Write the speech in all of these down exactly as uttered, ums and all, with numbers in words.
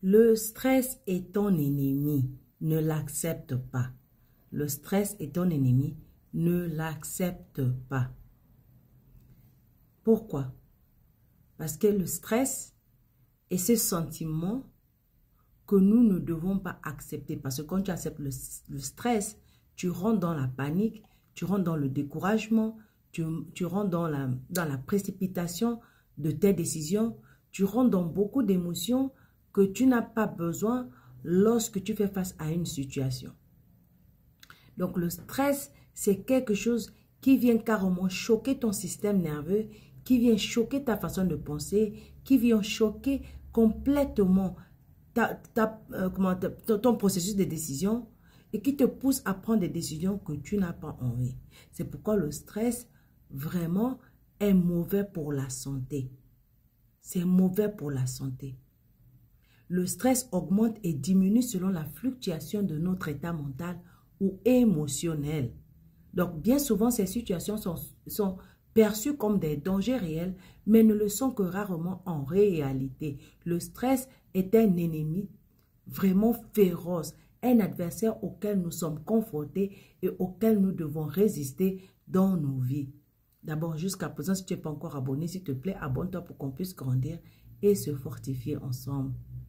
Le stress est ton ennemi. Ne l'accepte pas. Le stress est ton ennemi. Ne l'accepte pas. Pourquoi? Parce que le stress est ce sentiment que nous ne devons pas accepter. Parce que quand tu acceptes le, le stress, tu rentres dans la panique, tu rentres dans le découragement, tu, tu rentres dans la, dans la précipitation de tes décisions, tu rentres dans beaucoup d'émotions que tu n'as pas besoin lorsque tu fais face à une situation. Donc le stress, c'est quelque chose qui vient carrément choquer ton système nerveux, qui vient choquer ta façon de penser, qui vient choquer complètement ta, ta, euh, comment, ta, ton processus de décision et qui te pousse à prendre des décisions que tu n'as pas envie. C'est pourquoi le stress, vraiment, est mauvais pour la santé. C'est mauvais pour la santé. Le stress augmente et diminue selon la fluctuation de notre état mental ou émotionnel. Donc, bien souvent, ces situations sont, sont perçues comme des dangers réels, mais ne le sont que rarement en réalité. Le stress est un ennemi vraiment féroce, un adversaire auquel nous sommes confrontés et auquel nous devons résister dans nos vies. D'abord, jusqu'à présent, si tu n'es pas encore abonné, s'il te plaît, abonne-toi pour qu'on puisse grandir et se fortifier ensemble.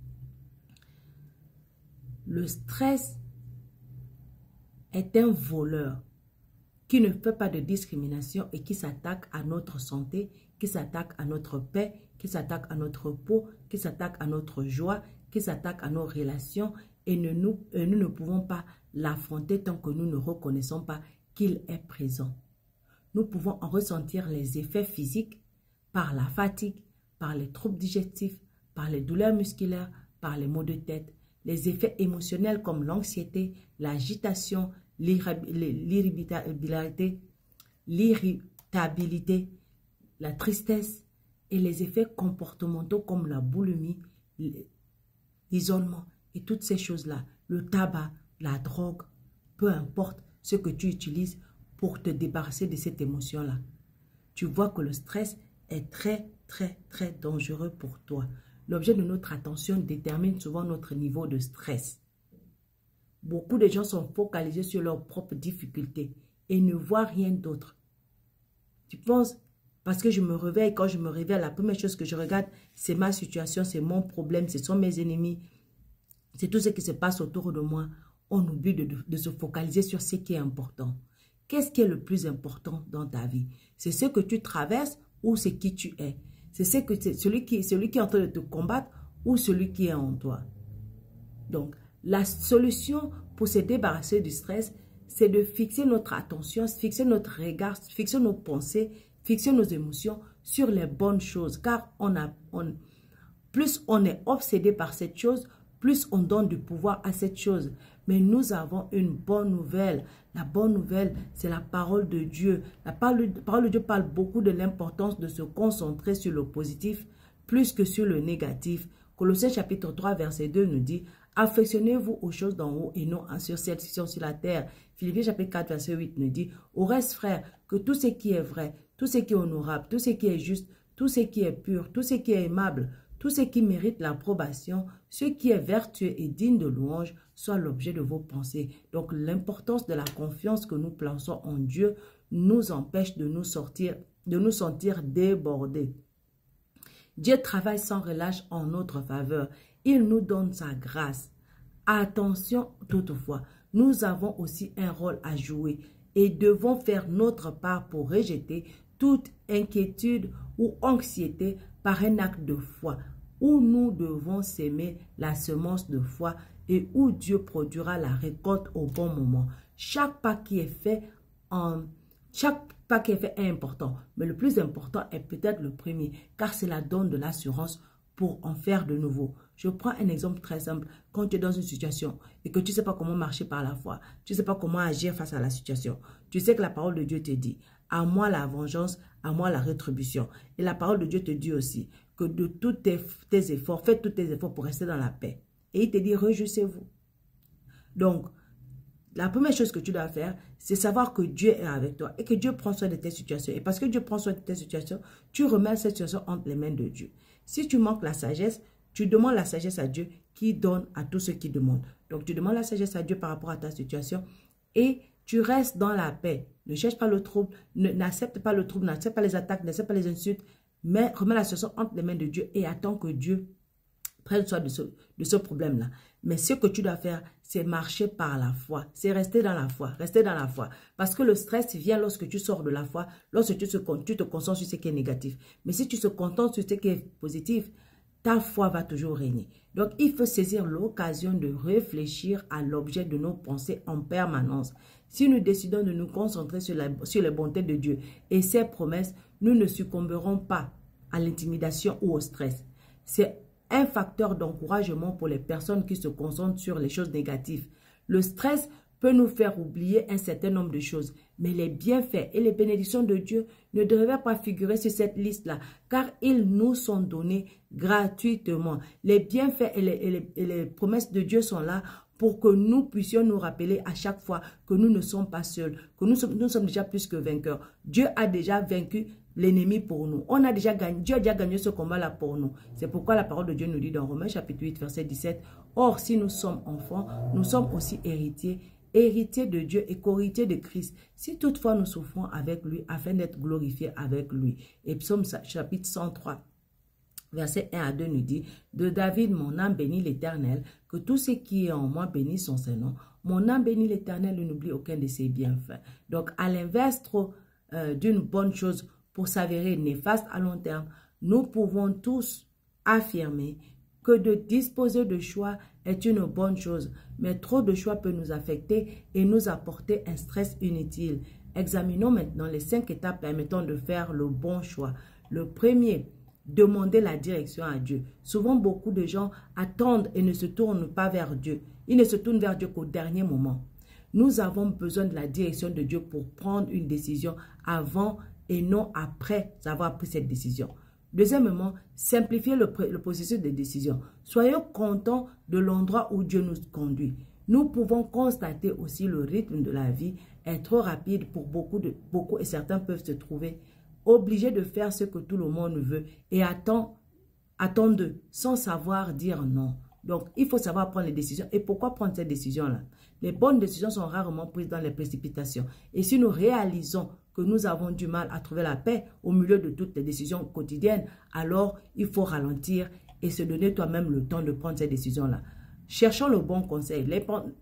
Le stress est un voleur qui ne fait pas de discrimination et qui s'attaque à notre santé, qui s'attaque à notre paix, qui s'attaque à notre peau, qui s'attaque à notre joie, qui s'attaque à nos relations et ne, nous, et nous ne pouvons pas l'affronter tant que nous ne reconnaissons pas qu'il est présent. Nous pouvons en ressentir les effets physiques par la fatigue, par les troubles digestifs, par les douleurs musculaires, par les maux de tête, les effets émotionnels comme l'anxiété, l'agitation, l'irritabilité, l'irritabilité, la tristesse et les effets comportementaux comme la boulimie, l'isolement et toutes ces choses-là, le tabac, la drogue, peu importe ce que tu utilises pour te débarrasser de cette émotion-là. Tu vois que le stress est très, très, très dangereux pour toi. L'objet de notre attention détermine souvent notre niveau de stress. Beaucoup de gens sont focalisés sur leurs propres difficultés et ne voient rien d'autre. Tu penses, parce que je me réveille, quand je me réveille, la première chose que je regarde, c'est ma situation, c'est mon problème, ce sont mes ennemis, c'est tout ce qui se passe autour de moi. On oublie de, de, de se focaliser sur ce qui est important. Qu'est-ce qui est le plus important dans ta vie? C'est ce que tu traverses ou c'est qui tu es? C'est ce que, celui, qui, celui qui est en train de te combattre ou celui qui est en toi? Donc, la solution pour se débarrasser du stress, c'est de fixer notre attention, fixer notre regard, fixer nos pensées, fixer nos émotions sur les bonnes choses. Car on a, on, plus on est obsédé par cette chose, plus on donne du pouvoir à cette chose. Mais nous avons une bonne nouvelle. La bonne nouvelle, c'est la parole de Dieu. La parole, la parole de Dieu parle beaucoup de l'importance de se concentrer sur le positif plus que sur le négatif. Colossiens chapitre trois, verset deux nous dit « Affectionnez-vous aux choses d'en haut et non sur celles qui sont sur la terre. » Philippiens chapitre quatre, verset huit nous dit « Au reste, frères, que tout ce qui est vrai, tout ce qui est honorable, tout ce qui est juste, tout ce qui est pur, tout ce qui est aimable, tout ce qui mérite l'approbation, ce qui est vertueux et digne de louange, soit l'objet de vos pensées. » Donc l'importance de la confiance que nous plaçons en Dieu nous empêche de nous sortir, de nous sentir débordés. Dieu travaille sans relâche en notre faveur. Il nous donne sa grâce. Attention toutefois, nous avons aussi un rôle à jouer et devons faire notre part pour rejeter toute inquiétude ou anxiété par un acte de foi, où nous devons s'aimer la semence de foi et où Dieu produira la récolte au bon moment. Chaque pas qui est fait, en, chaque pas qui est fait est important, mais le plus important est peut-être le premier, car cela donne de l'assurance pour en faire de nouveau. Je prends un exemple très simple. Quand tu es dans une situation et que tu ne sais pas comment marcher par la foi, tu ne sais pas comment agir face à la situation, tu sais que la parole de Dieu te dit « À moi la vengeance, à moi la rétribution ». Et la parole de Dieu te dit aussi que de tous tes, tes efforts, fais tous tes efforts pour rester dans la paix. Et il te dit « Réjouissez-vous ». Donc, la première chose que tu dois faire, c'est savoir que Dieu est avec toi et que Dieu prend soin de tes situations. Et parce que Dieu prend soin de tes situations, tu remets cette situation entre les mains de Dieu. Si tu manques la sagesse, tu demandes la sagesse à Dieu qui donne à tous ceux qui demandent. Donc, tu demandes la sagesse à Dieu par rapport à ta situation et tu restes dans la paix. Ne cherche pas le trouble, n'accepte pas le trouble, n'accepte pas les attaques, n'accepte pas les insultes, mais remets la situation entre les mains de Dieu et attends que Dieu prenne soin de ce, de ce problème-là. Mais ce que tu dois faire, c'est marcher par la foi. C'est rester dans la foi. Rester dans la foi. Parce que le stress vient lorsque tu sors de la foi, lorsque tu, se, tu te concentres sur ce qui est négatif. Mais si tu te contentes sur ce qui est positif, ta foi va toujours régner. Donc, il faut saisir l'occasion de réfléchir à l'objet de nos pensées en permanence. Si nous décidons de nous concentrer sur, la, sur les bontés de Dieu et ses promesses, nous ne succomberons pas à l'intimidation ou au stress. C'est un facteur d'encouragement pour les personnes qui se concentrent sur les choses négatives. Le stress peut nous faire oublier un certain nombre de choses, mais les bienfaits et les bénédictions de Dieu ne devraient pas figurer sur cette liste-là, car ils nous sont donnés gratuitement. Les bienfaits et les, et les, et les promesses de Dieu sont là pour que nous puissions nous rappeler à chaque fois que nous ne sommes pas seuls, que nous sommes, nous sommes déjà plus que vainqueurs. Dieu a déjà vaincu l'ennemi pour nous. On a déjà gagné, Dieu a déjà gagné ce combat-là pour nous. C'est pourquoi la parole de Dieu nous dit dans Romains chapitre huit, verset dix-sept, « Or, si nous sommes enfants, nous sommes aussi héritiers, héritiers de Dieu et co-héritiers de Christ, si toutefois nous souffrons avec lui, afin d'être glorifiés avec lui. » Et Psaume chapitre cent trois, verset un à deux nous dit, « De David, mon âme bénit l'Éternel, que tout ce qui est en moi bénisse son Saint-Nom. Mon âme bénit l'Éternel et n'oublie aucun de ses bienfaits. » Donc, à l'inverse trop euh, d'une bonne chose pour s'avérer néfaste à long terme, nous pouvons tous affirmer que de disposer de choix est une bonne chose, mais trop de choix peut nous affecter et nous apporter un stress inutile. Examinons maintenant les cinq étapes permettant de faire le bon choix. Le premier, demander la direction à Dieu. Souvent, beaucoup de gens attendent et ne se tournent pas vers Dieu. Ils ne se tournent vers Dieu qu'au dernier moment. Nous avons besoin de la direction de Dieu pour prendre une décision avant et non après avoir pris cette décision. Deuxièmement, simplifier le, le processus de décision. Soyons contents de l'endroit où Dieu nous conduit. Nous pouvons constater aussi le rythme de la vie est trop rapide pour beaucoup, de, beaucoup et certains peuvent se trouver obligés de faire ce que tout le monde veut et attend, attend d'eux sans savoir dire non. Donc, il faut savoir prendre les décisions. Et pourquoi prendre ces décisions-là? Les bonnes décisions sont rarement prises dans les précipitations. Et si nous réalisons que nous avons du mal à trouver la paix au milieu de toutes les décisions quotidiennes, alors il faut ralentir et se donner toi-même le temps de prendre ces décisions-là. Cherchons le bon conseil. Les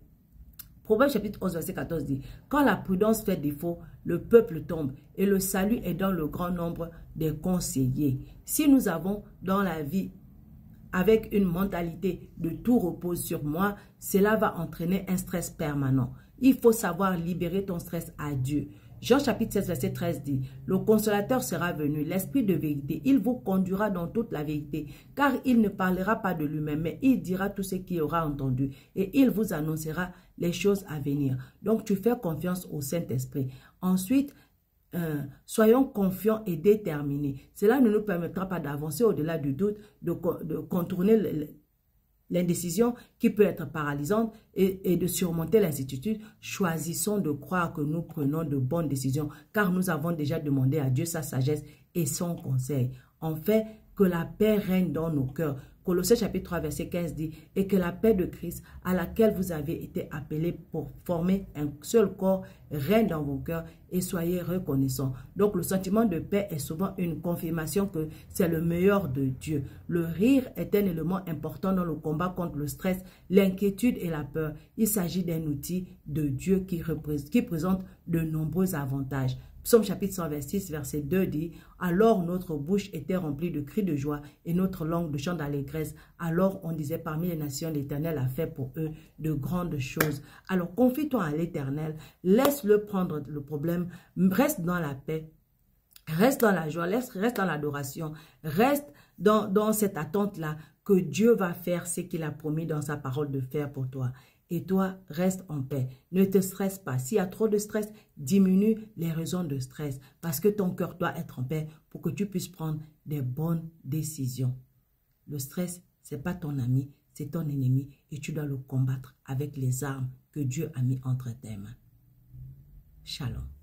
Proverbe chapitre onze, verset quatorze dit, « Quand la prudence fait défaut, le peuple tombe et le salut est dans le grand nombre des conseillers. » Si nous avons dans la vie avec une mentalité de tout repose sur moi, cela va entraîner un stress permanent. Il faut savoir libérer ton stress à Dieu. Jean chapitre seize, verset treize dit, « Le consolateur sera venu, l'esprit de vérité, il vous conduira dans toute la vérité, car il ne parlera pas de lui-même, mais il dira tout ce qu'il aura entendu, et il vous annoncera les choses à venir. » Donc, tu fais confiance au Saint-Esprit. Ensuite, euh, soyons confiants et déterminés. Cela ne nous permettra pas d'avancer au-delà du doute, de, de contourner le, l'indécision qui peut être paralysante et, et de surmonter l'incertitude. Choisissons de croire que nous prenons de bonnes décisions car nous avons déjà demandé à Dieu sa sagesse et son conseil. En fait, que la paix règne dans nos cœurs. Colossiens chapitre trois, verset quinze dit, « Et que la paix de Christ, à laquelle vous avez été appelés pour former un seul corps, règne dans vos cœurs et soyez reconnaissants. » Donc, le sentiment de paix est souvent une confirmation que c'est le meilleur de Dieu. Le rire est un élément important dans le combat contre le stress, l'inquiétude et la peur. Il s'agit d'un outil de Dieu qui, représente, qui présente de nombreux avantages. Psaume chapitre cent vingt-six, verset deux dit, « Alors notre bouche était remplie de cris de joie et notre langue de chants d'allégresse. Alors on disait parmi les nations, l'Éternel a fait pour eux de grandes choses. » Alors confie-toi à l'Éternel, laisse-le prendre le problème, reste dans la paix, reste dans la joie, reste dans l'adoration, reste dans, dans cette attente-là que Dieu va faire ce qu'il a promis dans sa parole de faire pour toi. Et toi, reste en paix. Ne te stresse pas. S'il y a trop de stress, diminue les raisons de stress. Parce que ton cœur doit être en paix pour que tu puisses prendre des bonnes décisions. Le stress, ce n'est pas ton ami, c'est ton ennemi. Et tu dois le combattre avec les armes que Dieu a mis entre tes mains. Shalom.